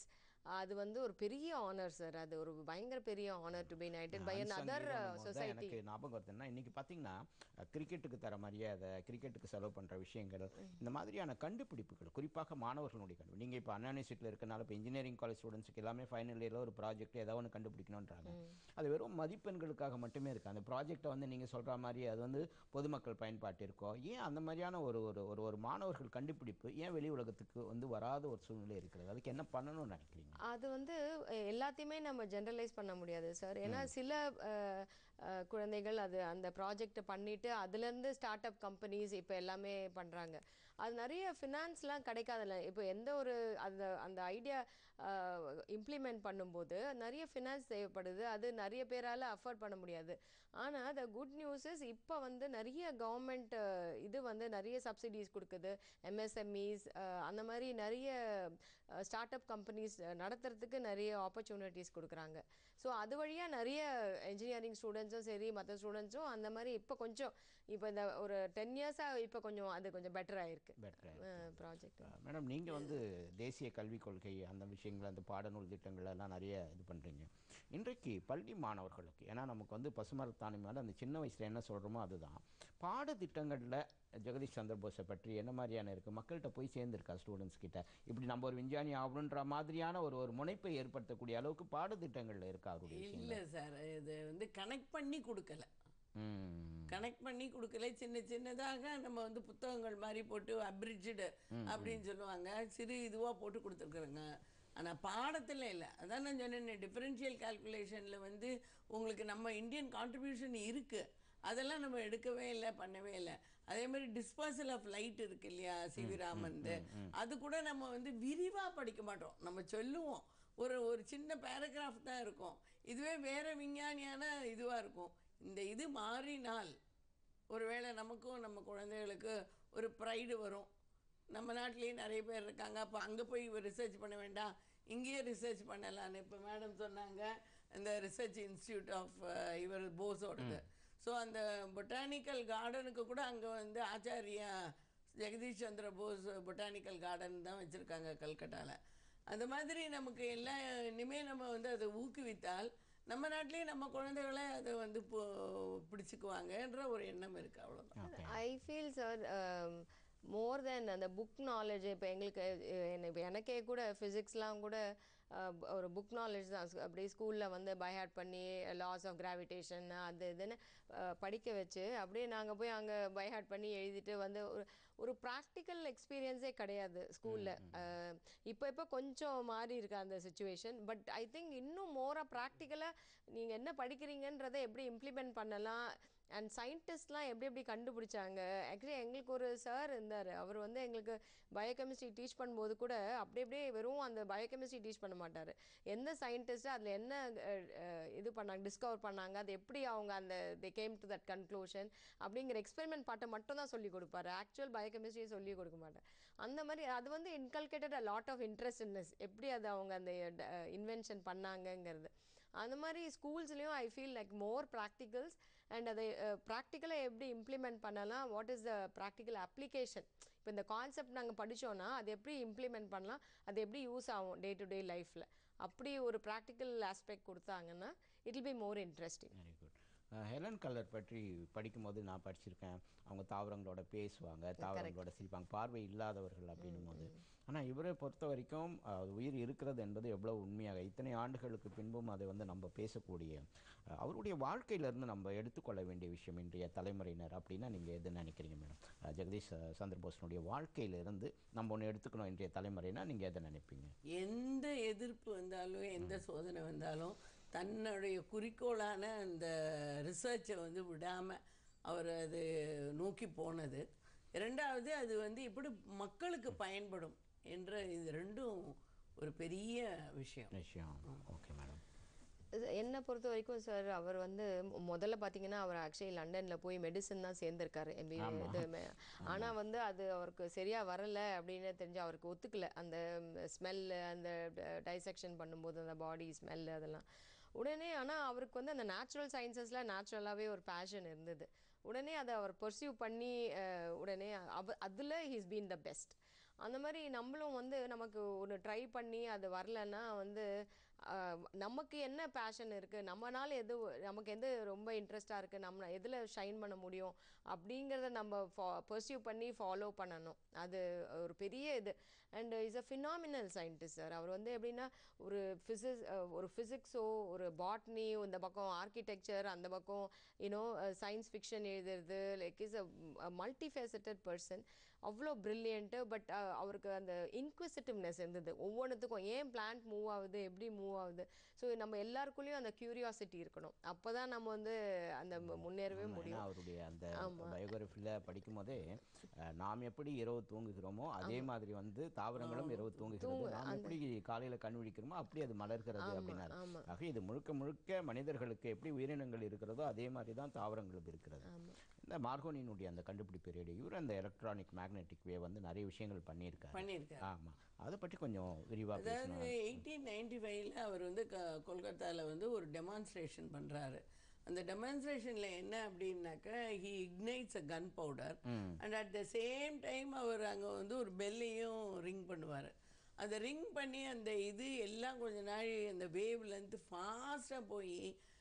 அது வந்து ஒரு பெரிய ஆனர் சார். அது ஒரு பயங்கர பெரிய honour to be knighted by நான் another சங்கீதம் தான் சொசைட்டி. எனக்கு ஞாபகம் வருதுன்னா இன்னைக்கு பார்த்தீங்கன்னா கிரிக்கெட்டுக்கு தர மரியாதை, கிரிக்கெட்டுக்கு செலவு பண்ணுற விஷயங்கள், இந்த மாதிரியான கண்டுபிடிப்புகள் குறிப்பாக மாணவர்களுடைய கண்டுபிடி நீங்கள் இப்போ அண்ணா யூனிவர்சிட்டியில் இருக்கனால இப்போ இன்ஜினியரிங் காலேஜ் ஸ்டூடெண்ட்ஸுக்கு எல்லாமே ஃபைனல் இயரில் ஒரு ப்ராஜெக்ட் ஏதாவது ஒன்று கண்டுபிடிக்கணுன்றாங்க. அது வெறும் மதிப்பெண்களுக்காக மட்டுமே இருக்குது. அந்த ப்ராஜெக்டை வந்து நீங்கள் சொல்கிற மாதிரி அது வந்து பொதுமக்கள் பயன்பாட்டிற்கோ ஏன் அந்த மாதிரியான ஒரு ஒரு ஒரு ஒரு மாணவர்கள் கண்டுபிடிப்பு ஏன் வெளி உலகத்துக்கு வந்து வராத ஒரு சூழ்நிலை இருக்கிறது? அதுக்கு என்ன பண்ணணும்னு நினைக்கிறீங்க? அது வந்து எல்லாத்தையுமே நம்ம ஜெனரலைஸ் பண்ண முடியாது சார். ஏன்னா சில குழந்தைகள் அது அந்த ப்ராஜெக்ட்டை பண்ணிட்டு அதுலேருந்து ஸ்டார்ட் அப் கம்பெனிஸ் இப்போ எல்லாமே பண்ணுறாங்க. அது நிறைய ஃபினான்ஸ்லாம் கிடைக்காதுல்ல. இப்போ எந்த ஒரு அந்த அந்த ஐடியா இம்ப்ளிமெண்ட் பண்ணும்போது நிறைய ஃபினான்ஸ் தேவைப்படுது. அது நிறைய பேரால் அஃபோர்ட் பண்ண முடியாது. ஆனால் த குட் நியூஸ் இஸ் இப்போ வந்து நிறைய கவர்மெண்ட் இது வந்து நிறைய சப்சிடிஸ் கொடுக்குது. எம்எஸ்எம்இஸ் அந்த மாதிரி நிறைய ஸ்டார்ட் அப் கம்பெனிஸ் நடத்துறதுக்கு நிறைய ஆப்பர்ச்சுனிட்டிஸ் கொடுக்குறாங்க. ஸோ அது வழியாக நிறைய இன்ஜினியரிங் ஸ்டூடெண்ட்ஸும் சரி மற்ற ஸ்டூடெண்ட்ஸும் அந்த மாதிரி இப்போ கொஞ்சம் இப்போ இந்த ஒரு 10 இயர்ஸாக இப்போ கொஞ்சம் அது கொஞ்சம் பெட்டர் ஆயிருக்கு ப்ராஜெக்ட். மேடம் நீங்கள் வந்து தேசிய கல்விக் கொள்கை அந்த விஷயங்கள் அந்த பாடநூல் திட்டங்கள் எல்லாம் நிறைய இது பண்ணுறீங்க. இன்றைக்கு பள்ளி மாணவர்களுக்கு ஏன்னா நமக்கு வந்து பசுமரத்தாணி மேலே அந்த சின்ன வயசில் என்ன சொல்கிறோமோ அதுதான் பாடத்திட்டங்களில் ஜெகதீஷ் சந்திர போஸை பற்றி என்ன மாதிரியான இருக்குது, மக்கள்கிட்ட போய் சேர்ந்துருக்கா ஸ்டூடெண்ட்ஸ் கிட்ட, இப்படி நம்ம ஒரு விஞ்ஞானி ஆகணுன்ற மாதிரியான ஒரு ஒரு முனைப்பை ஏற்படுத்தக்கூடிய அளவுக்கு பாடத்திட்டங்களில் இருக்கா அவருடைய? இல்லை சார், இது வந்து கனெக்ட் பண்ணி கொடுக்கல. கனெக்ட் பண்ணி கொடுக்கல. சின்ன சின்னதாக நம்ம வந்து புத்தகங்கள் மாதிரி போட்டு அப்ரிட்ஜடு அப்படின்னு சொல்லுவாங்க, சிறு இதுவாக போட்டு கொடுத்துருக்குறோங்க. ஆனால் பாடத்தில் இல்லை. அதான் நான் சொன்னேன், டிஃபரன்ஷியல் கால்குலேஷனில் வந்து உங்களுக்கு நம்ம இந்தியன் கான்ட்ரிபியூஷன் இருக்குது, அதெல்லாம் நம்ம எடுக்கவே இல்லை, பண்ணவே இல்லை. அதே மாதிரி டிஸ்பர்சல் ஆஃப் லைட் இருக்கு இல்லையா சிவி ராமன்து, அது கூட நம்ம வந்து விரிவாக படிக்க மாட்டோம். நம்ம சொல்லுவோம், ஒரு ஒரு சின்ன பேராகிராஃப் தான் இருக்கும். இதுவே வேறு விஞ்ஞானியான இதுவாக இருக்கும். இந்த இது மாறினால் ஒருவேளை நமக்கும் நம்ம குழந்தைகளுக்கு ஒரு ப்ரைடு வரும். நம்ம நாட்டிலேயே நிறைய பேர் இருக்காங்க, அப்போ அங்கே போய் ரிசர்ச் பண்ண வேண்டாம், இங்கேயே ரிசர்ச் பண்ணலான்னு. இப்போ மேடம் சொன்னாங்க இந்த ரிசர்ச் இன்ஸ்டியூட் ஆஃப் இவர் போஸோடது. ஸோ அந்த பொட்டானிக்கல் கார்டனுக்கு கூட அங்கே வந்து ஆச்சாரியா ஜெகதீஷ் சந்திர போஸ் பொட்டானிக்கல் கார்டன் தான் வச்சுருக்காங்க கல்கட்டாவில். அந்த மாதிரி நமக்கு எல்லா இனிமேல் நம்ம வந்து அதை ஊக்குவித்தால் நம்ம நாட்டிலேயே நம்ம குழந்தைகளை அதை வந்து பிடிச்சிக்குவாங்கன்ற ஒரு எண்ணம் இருக்குது, அவ்வளோதான். ஐ ஃபீல் சார் மோர் தென் அந்த புக் நாலேஜ். இப்போ எங்களுக்கு இப்போ எனக்கே கூட ஃபிசிக்ஸ்லாம் கூட ஒரு புக் நாலேஜ் தான். அப்படியே ஸ்கூலில் வந்து பைஹார்ட் பண்ணி லாஸ் ஆஃப் கிராவிடேஷன் அது இதுன்னு படிக்க வச்சு அப்படியே நாங்கள் போய் அங்கே பைஹார்ட் பண்ணி எழுதிட்டு வந்து ஒரு ப்ராக்டிக்கல் எக்ஸ்பீரியன்ஸே கிடையாது ஸ்கூலில். இப்போ கொஞ்சம் மாறி இருக்கு அந்த சுச்சுவேஷன். பட் ஐ திங்க் இன்னும் மோராக ப்ராக்டிக்கலாக நீங்கள் என்ன படிக்கிறீங்கன்றதை எப்படி இம்ப்ளிமெண்ட் பண்ணலாம் அண்ட் சயின்டிஸ்ட்லாம் எப்படி எப்படி கண்டுபிடிச்சாங்க. ஆக்சுவலி எங்களுக்கு ஒரு சார் இருந்தார், அவர் வந்து எங்களுக்கு பயோகெமிஸ்ட்ரி டீச் பண்ணும்போது கூட அப்படியே வெறும் அந்த பயோகெமிஸ்ட்ரி டீச் பண்ண மாட்டார். எந்த சயின்டிஸ்ட்டு அதில் என்ன இது பண்ணாங்க, டிஸ்கவர் பண்ணாங்க, அது எப்படி அவங்க அந்த they came to that conclusion அப்படிங்கிற எக்ஸ்பெரிமெண்ட் பாட்டை மட்டும் தான் சொல்லி கொடுப்பாரு. ஆக்சுவல் பயோகெமிஸ்ட்ரியை சொல்லி கொடுக்க மாட்டார். அந்த மாதிரி அது வந்து inculcated a lot of interestness, எப்படி அது அவங்க அந்த இன்வென்ஷன் பண்ணாங்கங்கிறது. அந்த மாதிரி ஸ்கூல்ஸ்லேயும் I feel like more practicals and அதை ப்ராக்டிக்கலாக எப்படி இம்ப்ளிமெண்ட் பண்ணலாம், what is the practical application. இப்போ இந்த கான்செப்ட் நாங்கள் படித்தோன்னா அது எப்படி இம்ப்ளிமெண்ட் பண்ணலாம், அது எப்படி யூஸ் ஆகும் டே டு டே லைஃப்பில், அப்படி ஒரு ப்ராக்டிக்கல் ஆஸ்பெக்ட் கொடுத்தாங்கன்னா it will be more interesting. Very good. Helen Keller பற்றி படிக்கும்போது நான் படிச்சிருக்கேன். அவங்க தாவரங்களோட பேசுவாங்க, தாவரங்களோட சிரிப்பாங்க, பார்வை இல்லாதவர்கள் அப்படின்னும் போது. ஆனால் இவரை பொறுத்த வரைக்கும் உயிர் இருக்கிறது என்பது எவ்வளோ உண்மையாக இத்தனை ஆண்டுகளுக்கு பின்பும் அதை வந்து நம்ம பேசக்கூடிய அவருடைய வாழ்க்கையிலேருந்து நம்ம எடுத்துக்கொள்ள வேண்டிய விஷயம் இன்றைய தலைமுறையினர் அப்படின்னா நீங்கள் எது நினைக்கிறீங்க மேடம்? ஜெகதீஷ் சந்திர போஸினுடைய வாழ்க்கையிலிருந்து நம்ம ஒன்று எடுத்துக்கணும் இன்றைய தலைமுறைனா நீங்கள் எதை நினைப்பீங்க? எந்த எதிர்ப்பு வந்தாலும் எந்த சோதனை வந்தாலும் தன்னுடைய குறிக்கோளான அந்த ரிசர்ச்சை வந்து விடாமல் அவர் அது நோக்கி போனது. இரண்டாவது அது வந்து இப்படி மக்களுக்கு பயன்படும் என்ற இது ரெண்டும் ஒரு பெரிய விஷயம். Okay madam. என்னை பொறுத்த வரைக்கும் சார் அவர் வந்து முதல்ல பார்த்தீங்கன்னா அவர் ஆக்சுவலி லண்டனில் போய் மெடிசன் தான் சேர்ந்துருக்காரு இது. ஆனால் வந்து அது அவருக்கு சரியாக வரலை அப்படின்னு தெரிஞ்சு அவருக்கு ஒத்துக்கலை. அந்த ஸ்மெல்லு அந்த டைசெக்ஷன் பண்ணும்போது அந்த பாடி ஸ்மெல்லு அதெல்லாம் உடனே. ஆனால் அவருக்கு வந்து அந்த நேச்சுரல் சயின்சஸில் நேச்சுரலாகவே ஒரு பேஷன் இருந்தது. உடனே அதை அவர் பர்சியூ பண்ணி உடனே அதில் ஹீஸ் பீன் த பெஸ்ட். அந்த மாதிரி நம்மளும் வந்து நமக்கு ஒன்று ட்ரை பண்ணி அது வரலன்னா வந்து நமக்கு என்ன பேஷன் இருக்குது, நம்மளால எது நமக்கு எது ரொம்ப இன்ட்ரெஸ்டாக இருக்குது, நம்ம எதில் ஷைன் பண்ண முடியும் அப்படிங்கிறத நம்ம பர்சியூ பண்ணி ஃபாலோ பண்ணணும். அது ஒரு பெரிய இது. And is a phenomenal scientist sir. அவர் வந்து எப்படின்னா ஒரு ஃபிசிக்ஸோ ஒரு பாட்னி, இந்த பக்கம் ஆர்கிடெக்சர், அந்த பக்கம் யூனோ சயின்ஸ் ஃபிக்ஷன் எழுதுறது, like is a multifaceted person. அவ்வளோ ப்ரில்லியண்ட்டு. பட் அவருக்கு அந்த இன்க்விசிட்டிவ்னஸ் இருந்தது. ஒவ்வொன்றுத்துக்கும் ஏன் பிளான்ட் மூவ் ஆகுது, எப்படி மூவ் ஆகுது. ஸோ நம்ம எல்லாருக்குள்ளேயும் அந்த க்யூரியாசிட்டி இருக்கணும். அப்போ தான் நம்ம வந்து அந்த முன்னேறவே முடியும். அவருடைய அந்த பயோகிராஃபியில் படிக்கும் போதே நாம் எப்படி இரவு தூங்குகிறோமோ அதே மாதிரி வந்து தாவரங்களும் இரவு தூங்குகிறது, நாம் எப்படி காலையில் கண் விழிக்கிறோமோ அப்படி அது மலர்கிறது அப்படின்னாரு. ஆக இது முழுக்க முழுக்க மனிதர்களுக்கு எப்படி உயிரினங்கள் இருக்கிறதோ அதே மாதிரி தான் தாவரங்களும் இருக்கிறது. இந்த மார்கோனியினுடைய அந்த கண்டுபிடிப்பு ரேடியோ, இவர் அந்த எலக்ட்ரானிக் மேக்னெட்டிக் வேவ் வந்து நிறைய விஷயங்கள் பண்ணியிருக்காரு. ஆமாம், அதை பற்றி கொஞ்சம் விரிவாக. அதாவது 1895 அவர் வந்து கொல்கத்தாவில் வந்து ஒரு டெமான்ஸ்ட்ரேஷன் பண்ணுறாரு. அந்த டெமான்ஸ்ட்ரேஷனில் என்ன அப்படின்னாக்கா, he ignites a gun powder and at the same time அவர் அங்கே வந்து ஒரு பெல்லையும் ரிங் பண்ணுவார். அதை ரிங் பண்ணி அந்த இது எல்லாம் கொஞ்ச நாள் அந்த வேவ் லென்த்து ஃபாஸ்ட்டாக போய்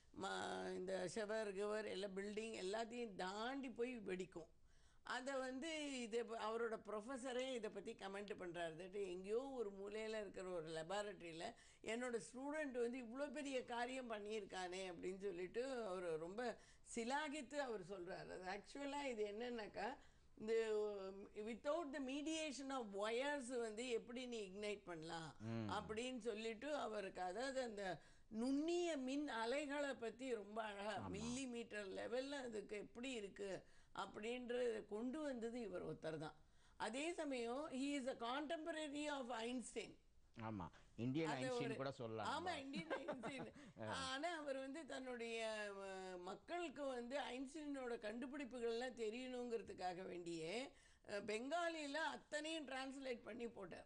இந்த ஷவர் கிவர் எல்லாம் பில்டிங் எல்லாத்தையும் தாண்டி போய் வெடிக்கும். அதை வந்து இதை அவரோட ப்ரொஃபஸரே இதை பற்றி கமெண்ட் பண்ணுறாரு. தட் எங்கேயோ ஒரு மூலையில் இருக்கிற ஒரு லெபார்ட்ரியில் என்னோடய ஸ்டூடெண்ட் வந்து இவ்வளோ பெரிய காரியம் பண்ணியிருக்கானே அப்படின்னு சொல்லிட்டு அவர் ரொம்ப சிலாகித்து அவர் சொல்கிறார். அது ஆக்சுவலாக இது என்னன்னாக்கா, இந்த without the mediation of wires வந்து எப்படி நீ இக்னைட் பண்ணலாம் அப்படின்னு சொல்லிட்டு அவருக்கு, அதாவது அந்த நுண்ணிய மின் அலைகளை பற்றி ரொம்ப அழகாக மில்லி மீட்டர் லெவலில் அதுக்கு எப்படி இருக்குது அப்படின்றத கொண்டு வந்தது இவர் ஒருத்தர் தான். அதே சமயம் he is a contemporary of Einstein. ஆமாம், இந்தியன் ஐன்ஸ்டைன் கூட சொல்லலாம். ஆமாம், இந்தியன் ஐன்ஸ்டைன். ஆனால் அவர் வந்து தன்னுடைய மக்களுக்கு வந்து ஐன்ஸ்டைனோட கண்டுபிடிப்புகள்லாம் தெரியணுங்கிறதுக்காக வேண்டியே பெங்காலியில் அத்தனையும் டிரான்ஸ்லேட் பண்ணி போட்டார்.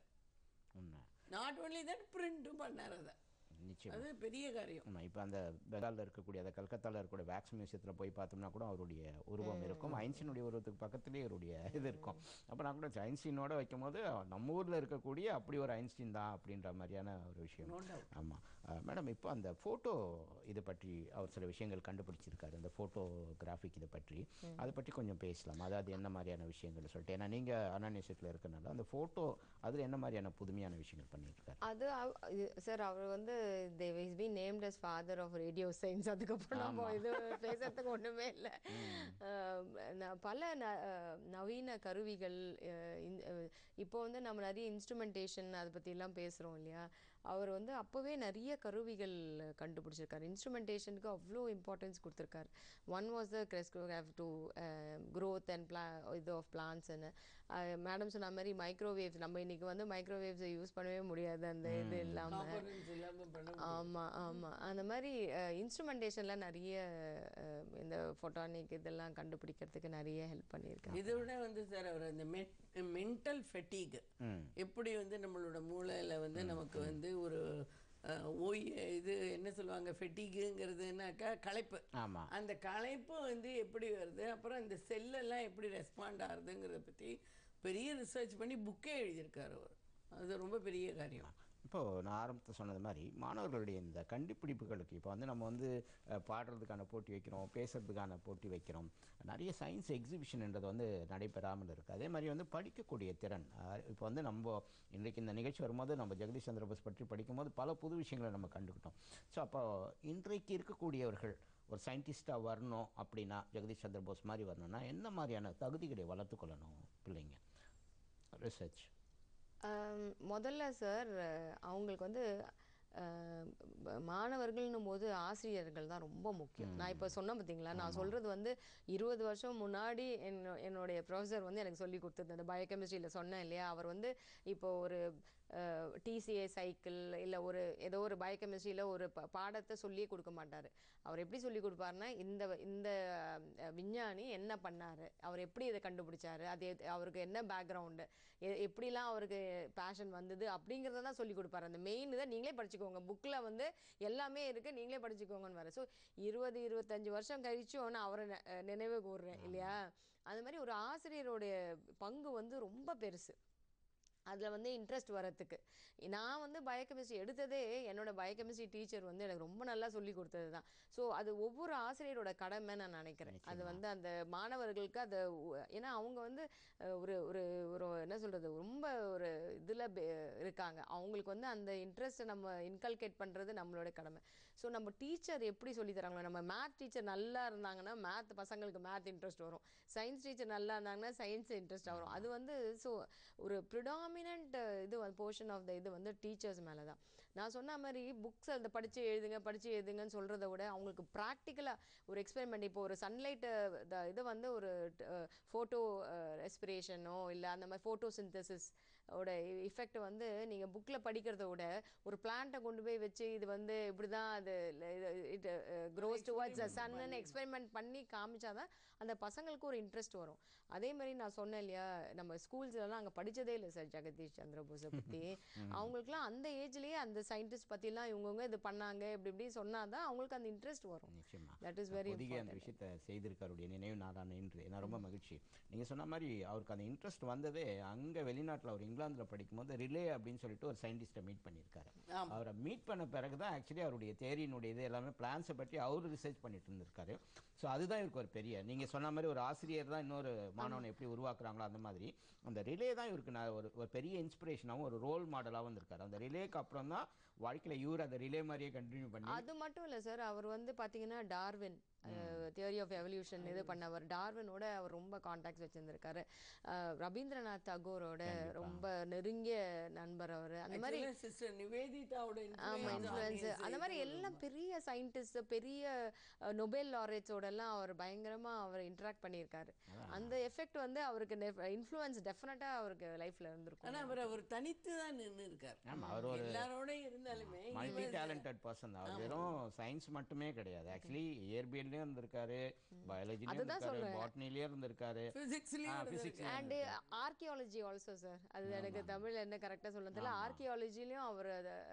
நாட் ஓன்லி தட், பிரிண்ட்டும் பண்ணார். அதை நிச்சயம் அது பெரிய காரியம். ஆமாம், இப்போ அந்த பெங்காலில் இருக்கக்கூடிய அந்த கல்கத்தாவில் இருக்கக்கூடிய வேக்ஸ் மியூசியத்தில் போய் பார்த்தோம்னா கூட அவருடைய உருவம் இருக்கும். ஐன்ஸ்டீனுடைய உருவத்துக்கு பக்கத்துலேயே அவருடைய இது இருக்கும். அப்போ நான் கூட ஐன்ஸ்டீனோட வைக்கும் போது நம்ம ஊரில் இருக்கக்கூடிய அப்படி ஒரு ஐன்ஸ்டீன் தான் அப்படின்ற மாதிரியான ஒரு விஷயம். ஆமாம் மேடம், இப்போ அந்த ஃபோட்டோ இதை பற்றி அவர் சில விஷயங்கள் கண்டுபிடிச்சிருக்காரு, அந்த ஃபோட்டோகிராஃபிக் இதை பற்றி, அதை பற்றி கொஞ்சம் பேசலாம். அதாவது என்ன மாதிரியான விஷயங்கள் சொல்லிட்டு, ஏன்னா நீங்கள் அனானியஸில் இருக்கனால அந்த ஃபோட்டோ அதில் என்ன மாதிரியான புதுமையான விஷயங்கள் பண்ணியிருக்காரு? அது சார் அவர் வந்து is been named as father of radio science. அதுக்கப்புறம் நம்ம இது பேசுறதுக்கு ஒன்றுமே இல்லை. பல நவீன கருவிகள் இப்போ வந்து நம்ம நிறைய இன்ஸ்ட்ருமெண்டேஷன் அதை பற்றிலாம் பேசுகிறோம் இல்லையா. அவர் வந்து அப்போவே நிறைய கருவிகள் கண்டுபிடிச்சிருக்காரு. இன்ஸ்ட்ருமெண்டேஷனுக்கு அவ்வளோ இம்பார்ட்டன்ஸ் கொடுத்துருக்காரு. One was the crescograph to growth and இது ஆஃப் பிளான்ட்ஸ்ன்னு. மேடம் சொன்ன மாதிரி மைக்ரோவேவ்ஸ், நம்ம இன்றைக்கி வந்து மைக்ரோவேவ்ஸை யூஸ் பண்ணவே முடியாது அந்த இது இல்லாமல். ஆமாம் ஆமாம், அந்த மாதிரி இன்ஸ்ட்ருமெண்டேஷனில் நிறைய இந்த ஃபோட்டானிக் இதெல்லாம் கண்டுபிடிக்கிறதுக்கு நிறைய ஹெல்ப் பண்ணியிருக்காங்க. இதை விட வந்து சார் அவர் அந்த மென்டல் ஃபெட்டிக் எப்படி வந்து நம்மளோட மூளையில் வந்து நமக்கு வந்து ஒரு இது என்ன சொல்லுவாங்க, ஃபெட்டிக்குங்கிறதுனாக்கா களைப்பு. அந்த களைப்பு வந்து எப்படி வருது, அப்புறம் இந்த செல்லெல்லாம் எப்படி ரெஸ்பாண்ட் ஆகுதுங்கிறத பற்றி பெரிய ரிசர்ச் பண்ணி புக்கே எழுதியிருக்காரு அவர். அது ரொம்ப பெரிய காரியம். இப்போது நான் ஆரம்பத்தில் சொன்னது மாதிரி மாணவர்களுடைய இந்த கண்டுபிடிப்புகளுக்கு இப்போ வந்து நம்ம வந்து பாடுறதுக்கான போட்டி வைக்கிறோம், பேசுகிறதுக்கான போட்டி வைக்கிறோம், நிறைய சயின்ஸ் எக்ஸிபிஷன்ன்றது வந்து நடைபெறாமல் இருக்குது. அதே மாதிரி வந்து படிக்கக்கூடிய திறன், இப்போ வந்து நம்ம இன்றைக்கு இந்த நிகழ்ச்சி வரும்போது நம்ம ஜெகதீஷ் சந்திர போஸ் பற்றி படிக்கும்போது பல புது விஷயங்களை நம்ம கண்டுக்கிட்டோம். ஸோ அப்போ இன்றைக்கு இருக்கக்கூடியவர்கள் ஒரு சயின்டிஸ்ட்டாக வரணும் அப்படின்னா, ஜெகதீஷ் சந்திர போஸ் மாதிரி வரணும்னா என்ன மாதிரியான தகுதிகளை வளர்த்துக்கொள்ளணும் பிள்ளைங்க? ரிசர்ச் முதல்ல சார் அவங்களுக்கு வந்து மாணவர்கள்னும் போது ஆசிரியர்கள் தான் ரொம்ப முக்கியம். நான் இப்போ சொன்னேன் பார்த்தீங்களா, நான் சொல்கிறது வந்து 20 வருஷம் முன்னாடி என்னுடைய ப்ரொஃபஸர் வந்து எனக்கு சொல்லி கொடுத்தது. அந்த பயோகெமிஸ்ட்ரியில் சொன்னேன் இல்லையா, அவர் வந்து இப்போ ஒரு டிசிஏ சைக்கிள் இல்லை ஏதோ ஒரு பயோகெமிஸ்ட்ரியில் ஒரு பாடத்தை சொல்லியே கொடுக்க மாட்டார். அவர் எப்படி சொல்லி கொடுப்பாருன்னா, இந்த இந்த விஞ்ஞானி என்ன பண்ணார், அவர் எப்படி இதை கண்டுபிடிச்சாரு, அது அவருக்கு என்ன பேக்ரவுண்டு, எப்படிலாம் அவருக்கு பேஷன் வந்தது அப்படிங்கிறத தான் சொல்லி கொடுப்பாரு. அந்த மெயின் இதை நீங்களே படிச்சுக்கோங்க, புக்கில் வந்து எல்லாமே இருக்குது, நீங்களே படிச்சுக்கோங்கன்னு வர. ஸோ 20-25 வருஷம் கழிச்சும் நான் அவரை நினைவு கூறுறேன் இல்லையா. அது மாதிரி ஒரு ஆசிரியருடைய பங்கு வந்து ரொம்ப பெருசு அதில் வந்து இன்ட்ரெஸ்ட் வரத்துக்கு. நான் வந்து பயோகெமிஸ்ட்ரி எடுத்ததே என்னோட பயோகெமிஸ்ட்ரி டீச்சர் வந்து எனக்கு ரொம்ப நல்லா சொல்லி கொடுத்தது தான். ஸோ அது ஒவ்வொரு ஆசிரியரோட கடமை நான் நினைக்கிறேன். அது வந்து அந்த மாணவர்களுக்கு அதை ஏன்னா அவங்க வந்து ஒரு ஒரு ஒரு என்ன சொல்கிறது, ரொம்ப ஒரு இதில் இருக்காங்க. அவங்களுக்கு வந்து அந்த இன்ட்ரெஸ்ட்டை நம்ம இன்கல்கேட் பண்ணுறது நம்மளோட கடமை. ஸோ நம்ம டீச்சர் எப்படி சொல்லி தராங்களோ, நம்ம மேத் டீச்சர் நல்லா இருந்தாங்கன்னா பசங்களுக்கு மேத் இன்ட்ரெஸ்ட் வரும். சயின்ஸ் டீச்சர் நல்லா இருந்தாங்கன்னா சயின்ஸ் இன்ட்ரெஸ்ட் வரும். அது வந்து ஸோ ஒரு ப்ரிடாமினன்ட் இது போர்ஷன் ஆஃப் த இது வந்து டீச்சர்ஸ் மேலே தான். நான் சொன்ன மாதிரி புக்ஸ் அதை படித்து எழுதுங்கன்னு சொல்கிறத விட அவங்களுக்கு ப்ராக்டிக்கலாக ஒரு எக்ஸ்பெரிமெண்ட், இப்போ ஒரு சன்லைட்டு இதை வந்து ஒரு ஃபோட்டோ ரெஸ்பிரேஷனோ இல்லை அந்த மாதிரி ஃபோட்டோ சிந்தசிஸ் ஓட இஃபெக்ட் வந்து நீங்கள் புக்கில் படிக்கிறத விட ஒரு பிளான்ட்டை கொண்டு போய் வச்சு இது வந்து இப்படி தான் அது இட் க்ரோஸ் டுவர்ட்ஸ் த சன்னு எக்ஸ்பெரிமெண்ட் பண்ணி காமிச்சாதான் அந்த பசங்களுக்கு ஒரு இன்ட்ரெஸ்ட் வரும். அதே மாதிரி நான் சொன்னேன் இல்லையா, நம்ம ஸ்கூல்ஸ்லாம் அங்கே படித்ததே இல்லை சார் ஜெகதீஷ் சந்திர போஸை பற்றி. அவங்களுக்குலாம் அந்த ஏஜ்லேயே அந்த சயின்டிஸ்ட் பற்றிலாம் இவங்கவுங்க இது பண்ணாங்க இப்படி சொன்னால் தான் அவங்களுக்கு அந்த இன்ட்ரெஸ்ட் வரும். நிச்சயமாக தட் இஸ் வெரி அந்த விஷயத்தை செய்திருக்காருடைய நினைவு நாளான இன்று நான் ரொம்ப மகிழ்ச்சி. நீங்கள் சொன்ன மாதிரி அவருக்கு அந்த இன்ட்ரெஸ்ட் வந்ததே அங்கே வெளிநாட்டில் அவர் இங்கிலாந்தில் படிக்கும்போது ரிலே அப்படின்னு சொல்லிட்டு ஒரு சயின்டிஸ்ட்டை மீட் பண்ணியிருக்காரு. அவரை மீட் பண்ண பிறகு தான் ஆக்சுவலி அவருடைய தேரியினுடைய இது எல்லாமே பிளான்ஸை பற்றி அவர் ரிசர்ச் பண்ணிட்டு இருந்திருக்காரு. ஸோ அதுதான் இவருக்கு ஒரு பெரிய, நீங்கள் சொன்ன மாதிரி ஒரு ஆசிரியர் தான் இன்னொரு மாணவனை எப்படி உருவாக்குறாங்களோ அந்த மாதிரி அந்த ரிலே தான் இவருக்கு நான் ஒரு பெரிய இன்ஸ்பிரேஷனாகவும் ஒரு ரோல் மாடலாகவும் இருந்திருக்காரு. அந்த ரிலேக்கு அப்புறம் தான் வாழ்க்கையில் இவர் அந்த ரிலே மாதிரியே கண்டினியூ பண்ணி. அது மட்டும் இல்லை சார், அவர் வந்து பார்த்தீங்கன்னா டார்வின் தியரி ஆஃப் எவல்யூஷன் இது பண்ணவர். டார்வினோட அவர் ரொம்ப கான்டாக்ட்ஸ் வச்சுருந்துருக்காரு. ரவீந்திரநாத் தாகூரோட ரொம்ப நெருங்கிய நண்பர் அவர். அந்த மாதிரி நிவேதிதாவோட இன்ஃப்ளூயன்ஸ் அந்த மாதிரி எல்லாம் பெரிய சயின்டிஸ்ட், பெரிய நொபேல் லாரேட்ஸோடலாம் அவர் பயங்கரமாக அவர் இன்ட்ராக்ட் பண்ணியிருக்காரு. அந்த எஃபெக்ட் வந்து அவருக்கு இன்ஃப்ளூயன்ஸ் டெஃபினட்டாக அவருக்கு லைஃப்பில் இருந்திருக்கும். ஆனால் அவர் தனித்து தான் நின்று இருக்கார். அவர் ஒரு எல்லாரோட இருந்தாலுமே மல்டி டேலண்டட் பர்சன். அவர் வெறும் சயின்ஸ் மட்டுமே கிடையாது, ஆக்சுவலி இயற்பியல் இருந்திருக்காரு, பயாலஜிலயும் இருந்திருக்காரு, பாட்னிலயும் இருந்திருக்காரு, பிசிக்ஸ்லயும் அண்ட் ஆர்கியாலஜி ஆல்சோ சார். அது எனக்கு தமிழ்ல என்ன கரெக்டா சொல்றதுல ஆர்கியாலஜிலயும் அவர்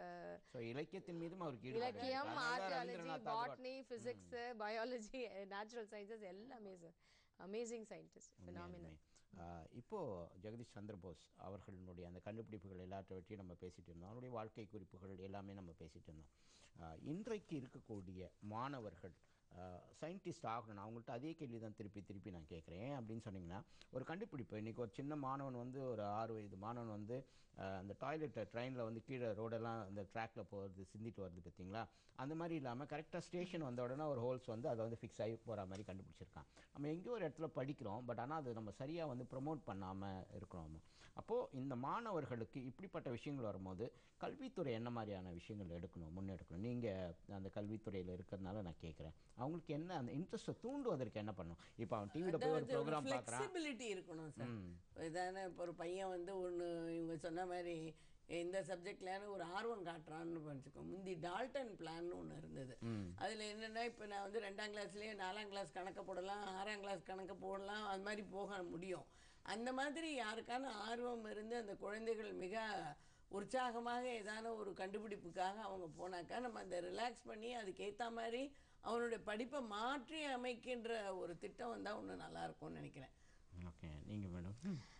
சோ இலக்கியத்தின் மீதும் அவருக்கு இலக்கியம், archaeology, botany, physics, biology, natural sciences எல்லாமே சார். Amazing scientist, phenomenal. இப்போ ஜெகதீஷ் சந்திர போஸ் அவர்களுடைய அந்த கண்டுபிடிப்புகள் எல்லாவற்றையும் நம்ம பேசிட்டு இருந்தோம், அவருடைய வாழ்க்கை குறிப்புகள் எல்லாமே நம்ம பேசிட்டு இருந்தோம். இன்றைக்கு இருக்கக்கூடிய மாணவர்கள் சயின்டிஸ்ட் ஆகணும், அவங்கள்ட்ட அதே கேள்வி தான் திருப்பி நான் கேட்குறேன். அப்படின்னு சொன்னிங்கன்னா ஒரு கண்டுபிடிப்பு, இன்றைக்கி ஒரு சின்ன மாணவன் வந்து ஒரு 6 வயது மாணவன் வந்து அந்த டாய்லெட்டை ட்ரெயினில் வந்து கீழே ரோடெல்லாம் அந்த ட்ராக்கில் போகிறது சிந்திட்டு வருது பார்த்தீங்களா, அந்த மாதிரி இல்லாமல் கரெக்டாக ஸ்டேஷன் வந்த உடனே ஒரு ஹோல்ஸ் வந்து அதை வந்து ஃபிக்ஸ் ஆகி போகிற மாதிரி கண்டுபிடிச்சிருக்கான். நம்ம எங்கேயோ ஒரு இடத்துல படிக்கிறோம், பட் ஆனால் அது நம்ம சரியாக வந்து ப்ரொமோட் பண்ணாமல் இருக்கிறோம். அப்போது இந்த மாணவர்களுக்கு இப்படிப்பட்ட விஷயங்கள் வரும்போது கல்வித்துறை என்ன மாதிரியான விஷயங்கள் முன்னெடுக்கணும்? நீங்கள் அந்த கல்வித்துறையில் இருக்கிறதுனால நான் கேட்குறேன், அவங்களுக்கு என்ன அந்த இன்ட்ரெஸ்ட்டை தூண்டுவதற்கு என்ன பண்ணணும்? இப்போ அவன் டிவியில் போய் ஒரு ப்ரோக்ராம் பார்க்குறான், ஃப்ளெக்சிபிலிட்டி இருக்கணும் சார். இதான இப்போ ஒரு பையன் வந்து ஒன்று இவங்க சொன்ன மாதிரி இந்த சப்ஜெக்ட்லான ஒரு ஆர்வம் காட்டுறான்னு வச்சுக்கோ. முந்தி டால்டன் பிளான்னு ஒன்று இருந்தது. அதில் என்னென்னா, இப்போ நான் வந்து 2ஆம் கிளாஸ்லேயே 4ஆம் கிளாஸ் கணக்கை போடலாம், 6ஆம் கிளாஸ் கணக்கை போடலாம், அது மாதிரி போக முடியும். அந்த மாதிரி யாருக்கான ஆர்வம் இருந்து அந்த குழந்தைகள் மிக உற்சாகமாக ஏதான ஒரு கண்டுபிடிப்புக்காக அவங்க போனாக்கா நம்ம அந்த ரிலாக்ஸ் பண்ணி அதுக்கேற்ற மாதிரி அவனுடைய படிப்பை மாற்றி அமைக்கின்ற ஒரு திட்டம் வந்தால் ஒன்று நல்லாயிருக்கும்னு நினைக்கிறேன். ஓகே, நீங்கள் மேடம்?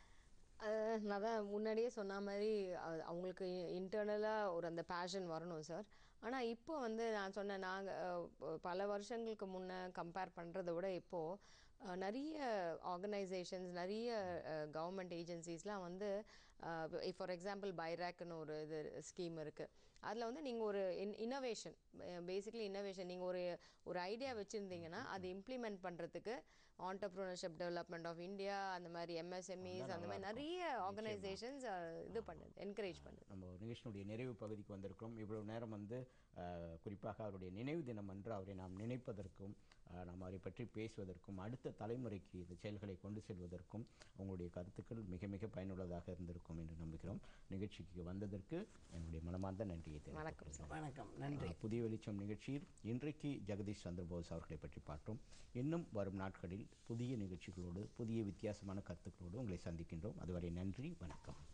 நான் தான் முன்னாடியே சொன்ன மாதிரி அவங்களுக்கு இன்டர்னலாக ஒரு அந்த பேஷன் வரணும் சார். ஆனால் இப்போ வந்து நான் சொன்னேன், நாங்கள் பல வருஷங்களுக்கு முன்னே கம்பேர் பண்ணுறதை விட இப்போது நிறைய ஆர்கனைசேஷன்ஸ், நிறைய கவர்மெண்ட் ஏஜென்சிஸ்லாம் வந்து ஃபார் எக்ஸாம்பிள் பைராக்னு ஒரு இது ஸ்கீம் இருக்குது. அதில் வந்து நீங்கள் ஒரு இன்னோவேஷன், பேசிக்கலி இன்னோவேஷன், நீங்கள் ஒரு ஐடியா வச்சுருந்தீங்கன்னா அது இம்ப்ளிமெண்ட் பண்ணுறதுக்கு ஆண்டர்ப்ரூனர்ஷிப் டெவலப்மெண்ட் ஆஃப் இந்தியா, அந்த மாதிரி எம்எஸ்எம்இஸ், அந்த மாதிரி நிறைய ஆர்கனைசேஷன்ஸ் இது பண்ணுது, என்கரேஜ் பண்ணுது. நம்ம நிகழ்ச்சியினுடைய நிறைவு பகுதிக்கு வந்திருக்கிறோம். இவ்வளவு நேரம் வந்து குறிப்பாக அவருடைய நினைவு தினம் அன்று அவரை நாம் நினைப்பதற்கும் நாம் அவரை பற்றி பேசுவதற்கும் அடுத்த தலைமுறைக்கு இந்த செயல்களை கொண்டு செல்வதற்கும் உங்களுடைய கருத்துக்கள் மிக மிக பயனுள்ளதாக இருந்திருக்கும். இருக்கும் என்று நம்புகிறோம். நிகழ்ச்சிக்கு வந்ததற்கு என்னுடைய மனமார்ந்த நன்றியை தெரிவித்துக் கொள்கிறேன். வணக்கம், நன்றி. புதிய வெளிச்சம் நிகழ்ச்சியில் இன்றைக்கு ஜெகதீஷ் சந்திரபோஸ் அவர்களை பற்றி பார்த்தோம். இன்னும் வரும் நாட்களில் புதிய நிகழ்ச்சிகளோடு புதிய வித்தியாசமான கருத்துக்களோடு உங்களை சந்திக்கின்றோம். அதுவரை நன்றி, வணக்கம்.